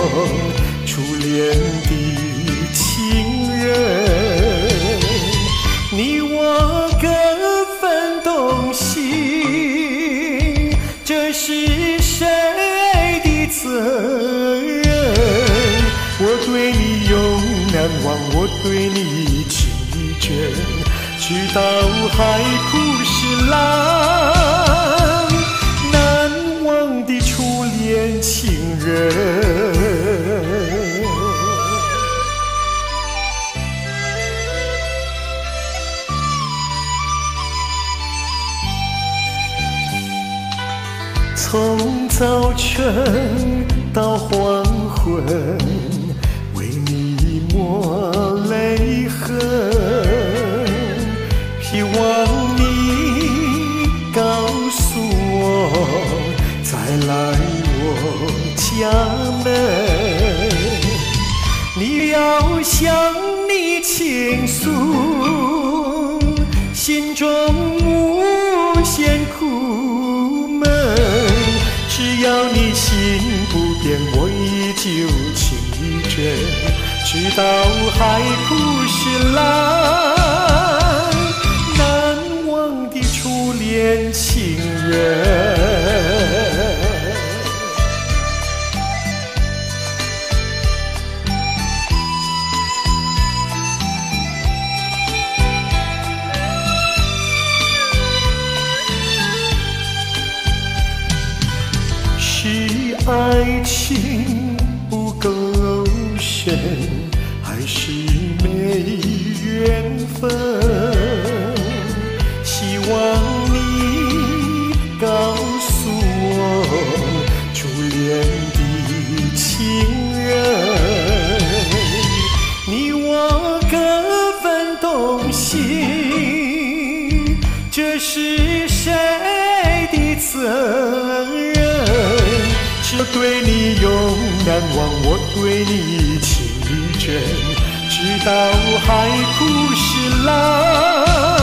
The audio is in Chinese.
初恋的情人，你我各分东西，这是谁的责任？我对你永难忘，我对你情意真，直到海枯石烂，难忘的初恋情人。从早晨到黄昏，为你抹泪痕，希望你告诉我，再来我家门。你要向你倾诉心中无限苦闷，只要你心不变，我依旧情意真，直到海枯石烂，难忘的初恋情人。是爱情不够深，还是没缘分？希望你告诉我，初恋的情人，你我各分东西，这是谁的责任？我对你永难忘，我对你情意真，直到海枯石烂。